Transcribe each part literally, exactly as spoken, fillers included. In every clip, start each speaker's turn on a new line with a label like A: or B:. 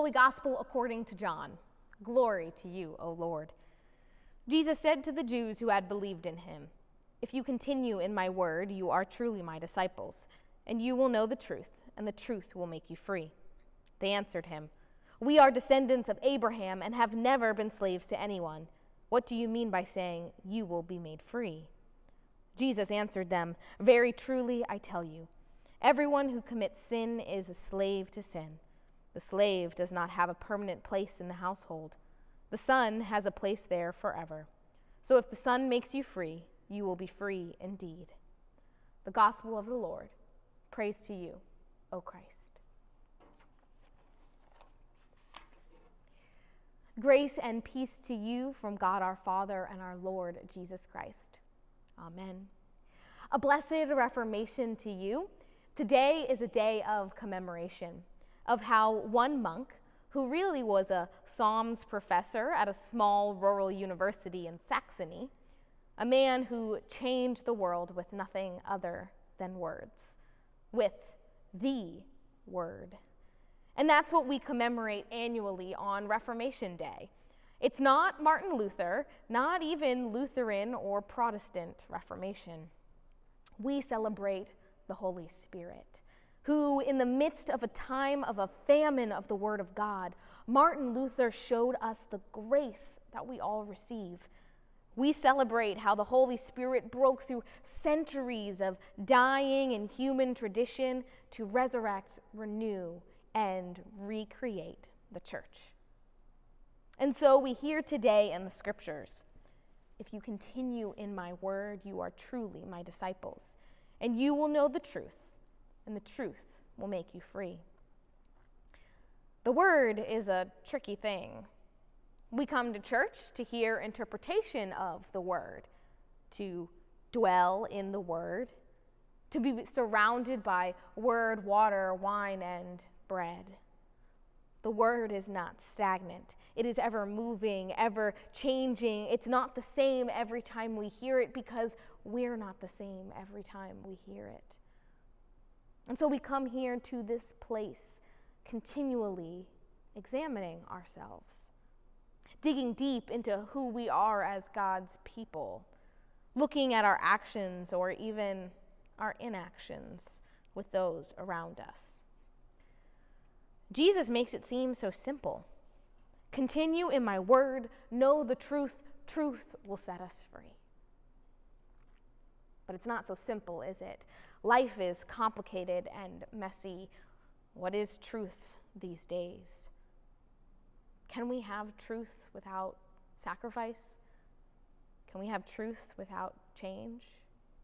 A: Holy Gospel according to John. Glory to you, O Lord. Jesus said to the Jews who had believed in him, "If you continue in my word, you are truly my disciples, and you will know the truth, and the truth will make you free." They answered him, "We are descendants of Abraham and have never been slaves to anyone. What do you mean by saying, 'You will be made free'?" Jesus answered them, "Very truly I tell you, everyone who commits sin is a slave to sin. The slave does not have a permanent place in the household. The Son has a place there forever. So if the Son makes you free, you will be free indeed." The Gospel of the Lord. Praise to you, O Christ. Grace and peace to you from God our Father and our Lord Jesus Christ. Amen. A blessed Reformation to you. Today is a day of commemoration of how one monk, who really was a Psalms professor at a small rural university in Saxony, a man who changed the world with nothing other than words, with the Word. And that's what we commemorate annually on Reformation Day. It's not Martin Luther, not even Lutheran or Protestant Reformation. We celebrate the Holy Spirit, who, in the midst of a time of a famine of the Word of God, Martin Luther showed us the grace that we all receive. We celebrate how the Holy Spirit broke through centuries of dying and human tradition to resurrect, renew, and recreate the church. And so we hear today in the scriptures, "If you continue in my word, you are truly my disciples, and you will know the truth, and the truth will make you free." The word is a tricky thing. We come to church to hear interpretation of the word, to dwell in the word, to be surrounded by word, water, wine, and bread. The word is not stagnant. It is ever moving, ever changing. It's not the same every time we hear it because we're not the same every time we hear it. And so we come here to this place continually examining ourselves, digging deep into who we are as God's people, looking at our actions or even our inactions with those around us. Jesus makes it seem so simple. Continue in my word, know the truth, truth will set us free. But it's not so simple, is it? Life is complicated and messy. What is truth these days? Can we have truth without sacrifice? Can we have truth without change?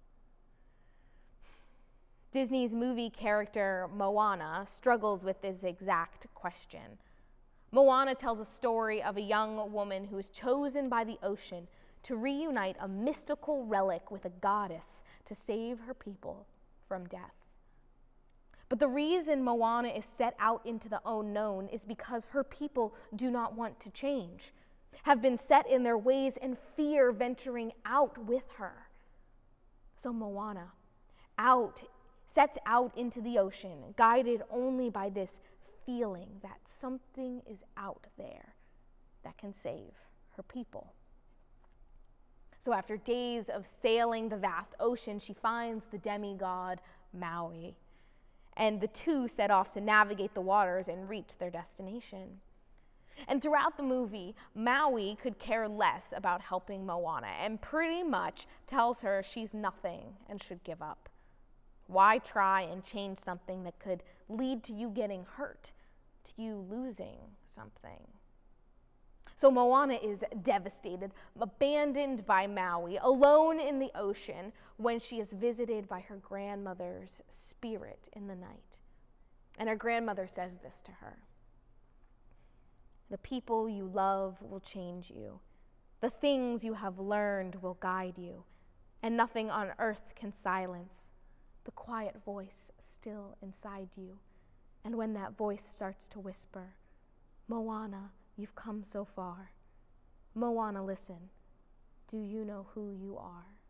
A: Disney's movie character Moana struggles with this exact question. Moana tells a story of a young woman who is chosen by the ocean to reunite a mystical relic with a goddess to save her people from death. But the reason Moana is set out into the unknown is because her people do not want to change, have been set in their ways and fear venturing out with her. So Moana, out sets out into the ocean, guided only by this feeling that something is out there that can save her people. So after days of sailing the vast ocean, she finds the demigod Maui, and the two set off to navigate the waters and reach their destination. And throughout the movie, Maui could care less about helping Moana and pretty much tells her she's nothing and should give up. Why try and change something that could lead to you getting hurt, to you losing something? So Moana is devastated, abandoned by Maui, alone in the ocean when she is visited by her grandmother's spirit in the night. And her grandmother says this to her: "The people you love will change you. The things you have learned will guide you, and nothing on earth can silence the quiet voice still inside you. And when that voice starts to whisper, 'Moana, you've come so far. Moana, listen. Do you know who you are?'"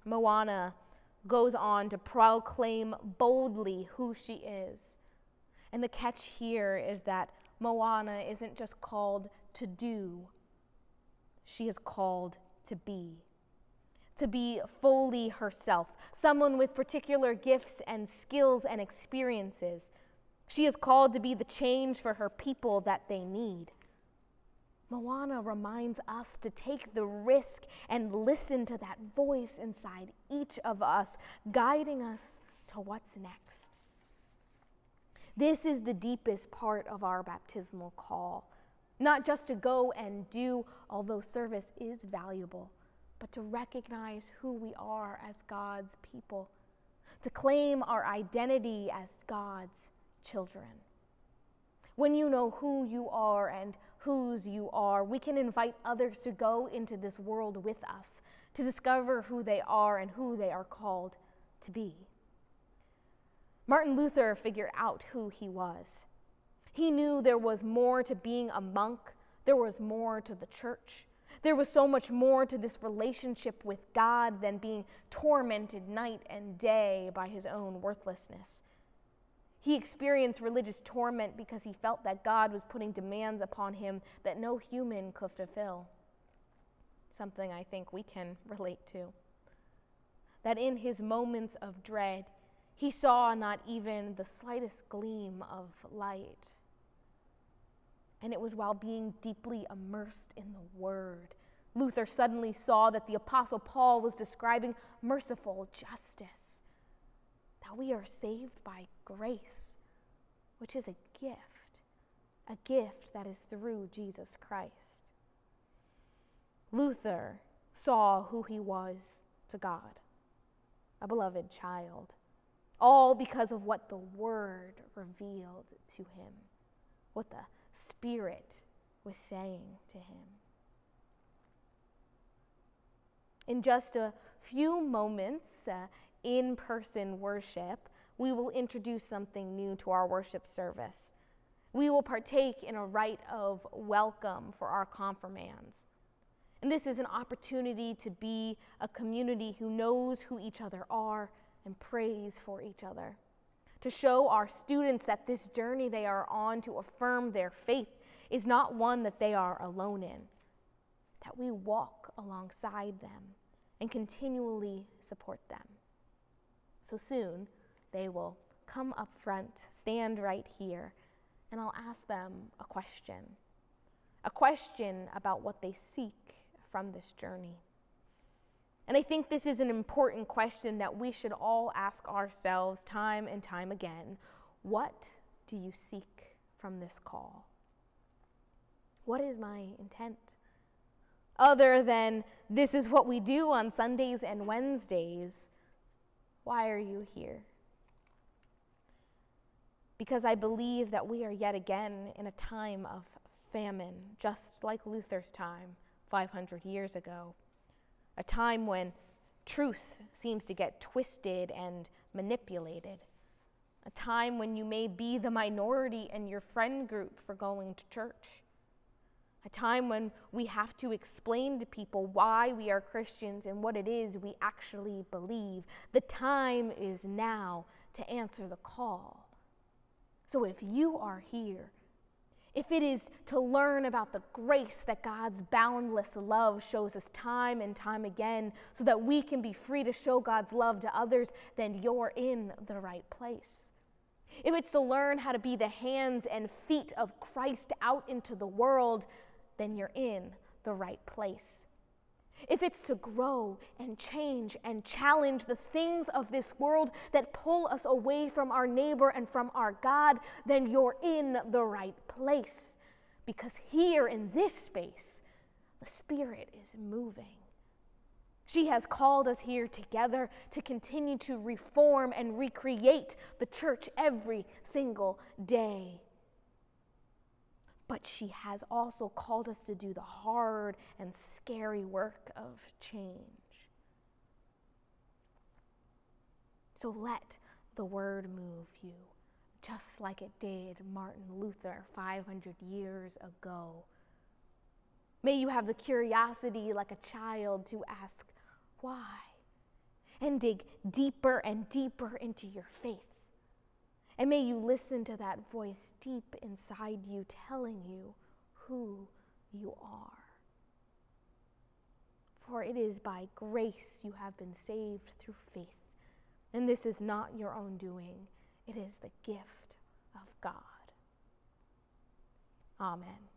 A: Moana goes on to proclaim boldly who she is. And the catch here is that Moana isn't just called to do, she is called to be. To be fully herself, someone with particular gifts and skills and experiences. She is called to be the change for her people that they need. Moana reminds us to take the risk and listen to that voice inside each of us, guiding us to what's next. This is the deepest part of our baptismal call, not just to go and do, although service is valuable, but to recognize who we are as God's people, to claim our identity as God's children. When you know who you are and whose you are, we can invite others to go into this world with us, to discover who they are and who they are called to be. Martin Luther figured out who he was. He knew there was more to being a monk, there was more to the church. There was so much more to this relationship with God than being tormented night and day by his own worthlessness. He experienced religious torment because he felt that God was putting demands upon him that no human could fulfill. Something I think we can relate to. That in his moments of dread, he saw not even the slightest gleam of light. And it was while being deeply immersed in the Word, Luther suddenly saw that the Apostle Paul was describing merciful justice, that we are saved by grace, which is a gift, a gift that is through Jesus Christ. Luther saw who he was to God, a beloved child, all because of what the Word revealed to him, what the Spirit was saying to him. In just a few moments, uh, in-person worship, we will introduce something new to our worship service. We will partake in a rite of welcome for our confirmands. And this is an opportunity to be a community who knows who each other are and prays for each other. To show our students that this journey they are on to affirm their faith is not one that they are alone in, that we walk alongside them and continually support them. So soon, they will come up front, stand right here, and I'll ask them a question, a question about what they seek from this journey. And I think this is an important question that we should all ask ourselves time and time again. What do you seek from this call? What is my intent? Other than this is what we do on Sundays and Wednesdays, why are you here? Because I believe that we are yet again in a time of famine, just like Luther's time five hundred years ago. A time when truth seems to get twisted and manipulated. A time when you may be the minority in your friend group for going to church. A time when we have to explain to people why we are Christians and what it is we actually believe. The time is now to answer the call. So if you are here, if it is to learn about the grace that God's boundless love shows us time and time again so that we can be free to show God's love to others, then you're in the right place. If it's to learn how to be the hands and feet of Christ out into the world, then you're in the right place. If it's to grow and change and challenge the things of this world that pull us away from our neighbor and from our God, then you're in the right place. Because here in this space, the Spirit is moving. She has called us here together to continue to reform and recreate the church every single day. But she has also called us to do the hard and scary work of change. So let the Word move you, just like it did Martin Luther five hundred years ago. May you have the curiosity like a child to ask, why? And dig deeper and deeper into your faith. And may you listen to that voice deep inside you telling you who you are. For it is by grace you have been saved through faith. And this is not your own doing. It is the gift of God. Amen.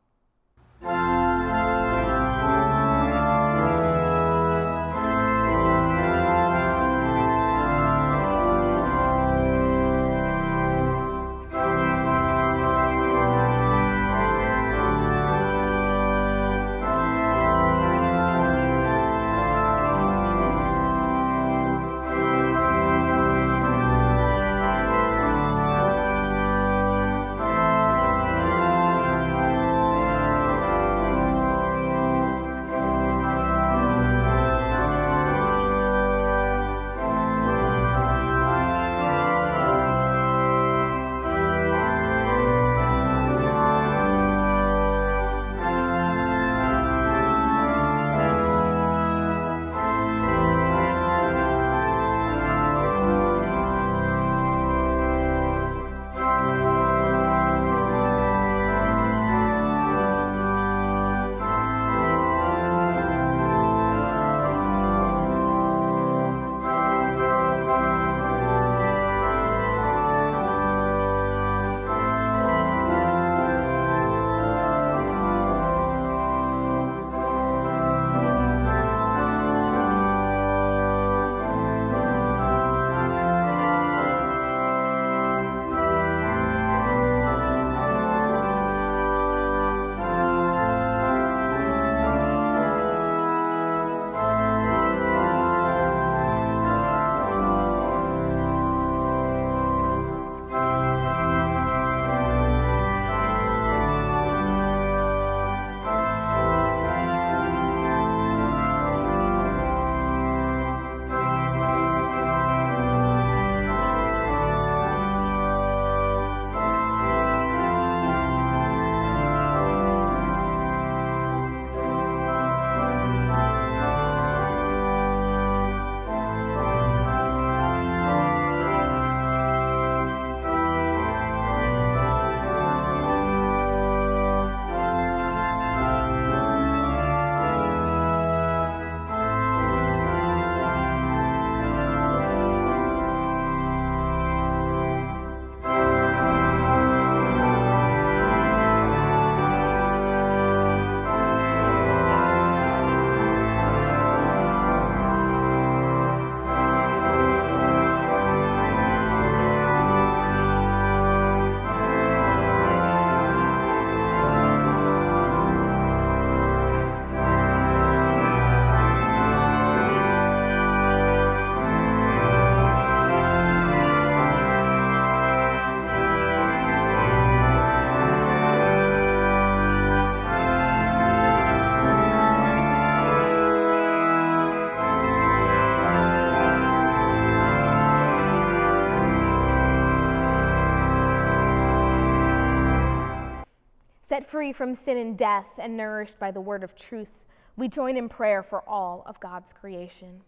A: Set free from sin and death and nourished by the word of truth, we join in prayer for all of God's creation.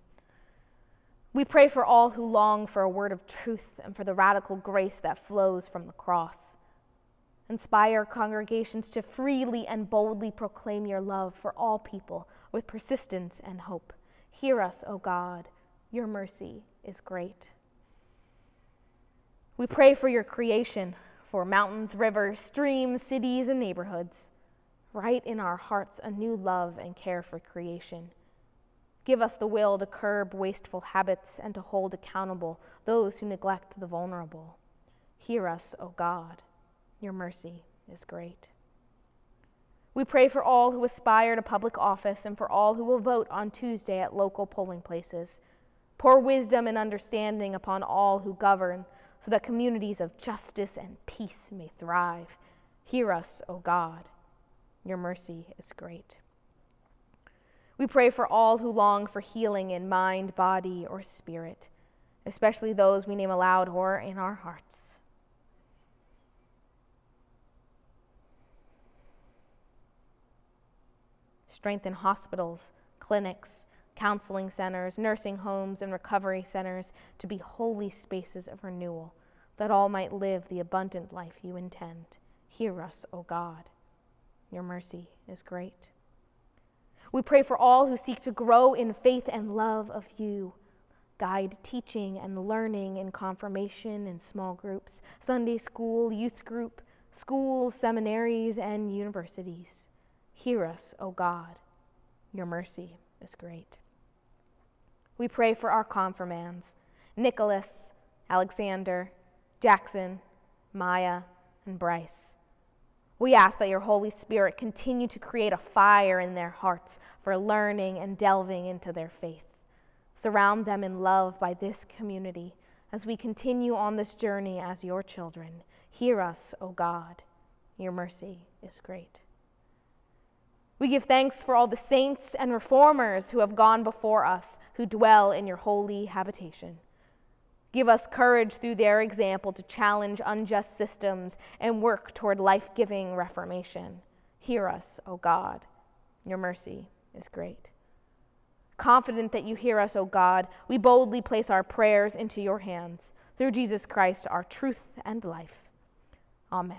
A: We pray for all who long for a word of truth and for the radical grace that flows from the cross. Inspire congregations to freely and boldly proclaim your love for all people with persistence and hope. Hear us, O God. Your mercy is great. We pray for your creation, for mountains, rivers, streams, cities, and neighborhoods. Write in our hearts a new love and care for creation. Give us the will to curb wasteful habits and to hold accountable those who neglect the vulnerable. Hear us, O God. Your mercy is great. We pray for all who aspire to public office and for all who will vote on Tuesday at local polling places. Pour wisdom and understanding upon all who govern, so that communities of justice and peace may thrive. Hear us, O God. Your mercy is great. We pray for all who long for healing in mind, body, or spirit, especially those we name aloud or in our hearts. Strengthen hospitals, clinics, counseling centers, nursing homes, and recovery centers to be holy spaces of renewal that all might live the abundant life you intend. Hear us, O God. Your mercy is great. We pray for all who seek to grow in faith and love of you. Guide teaching and learning in confirmation and small groups, Sunday school, youth group, schools, seminaries, and universities. Hear us, O God. Your mercy is great. We pray for our confirmands, Nicholas, Alexander, Jackson, Maya, and Bryce. We ask that your Holy Spirit continue to create a fire in their hearts for learning and delving into their faith. Surround them in love by this community as we continue on this journey as your children. Hear us, O God. Your mercy is great. We give thanks for all the saints and reformers who have gone before us, who dwell in your holy habitation. Give us courage through their example to challenge unjust systems and work toward life-giving reformation. Hear us, O God. Your mercy is great. Confident that you hear us, O God, we boldly place our prayers into your hands. Through Jesus Christ, our truth and life. Amen.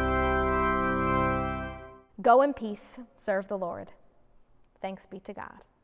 A: Go in peace, serve the Lord. Thanks be to God.